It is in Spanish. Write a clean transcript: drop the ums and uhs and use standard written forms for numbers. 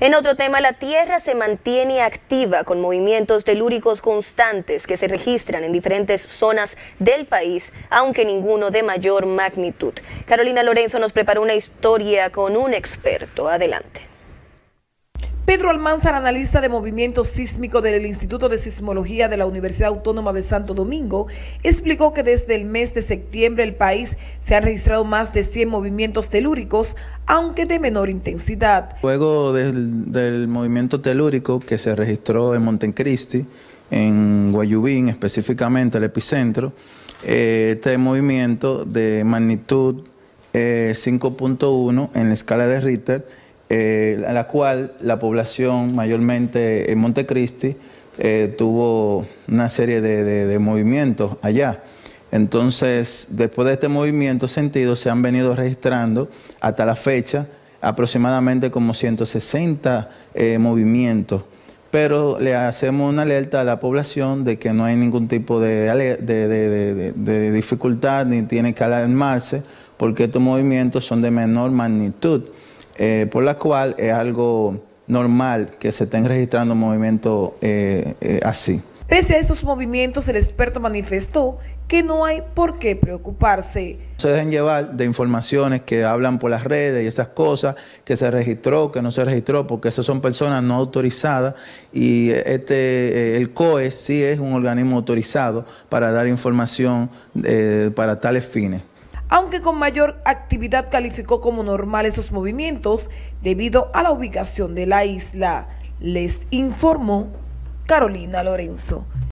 En otro tema, la Tierra se mantiene activa con movimientos telúricos constantes que se registran en diferentes zonas del país, aunque ninguno de mayor magnitud. Carolina Lorenzo nos preparó una historia con un experto. Adelante. Pedro Almanzar, analista de movimiento sísmico del Instituto de Sismología de la Universidad Autónoma de Santo Domingo, explicó que desde el mes de septiembre el país se han registrado más de 100 movimientos telúricos, aunque de menor intensidad. Luego del movimiento telúrico que se registró en Montecristi, en Guayubín, específicamente el epicentro, este movimiento de magnitud 5.1 en la escala de Richter, a la cual la población mayormente en Montecristi tuvo una serie de movimientos allá. Entonces, después de este movimiento sentido, se han venido registrando hasta la fecha aproximadamente como 160 movimientos. Pero le hacemos una alerta a la población de que no hay ningún tipo de dificultad ni tiene que alarmarse, porque estos movimientos son de menor magnitud. Por la cual es algo normal que se estén registrando movimientos así. Pese a estos movimientos, el experto manifestó que no hay por qué preocuparse. Se dejen llevar de informaciones que hablan por las redes y esas cosas, que se registró, que no se registró, porque esas son personas no autorizadas y el COE sí es un organismo autorizado para dar información para tales fines. Aunque con mayor actividad calificó como normal esos movimientos debido a la ubicación de la isla. Les informó Carolina Lorenzo.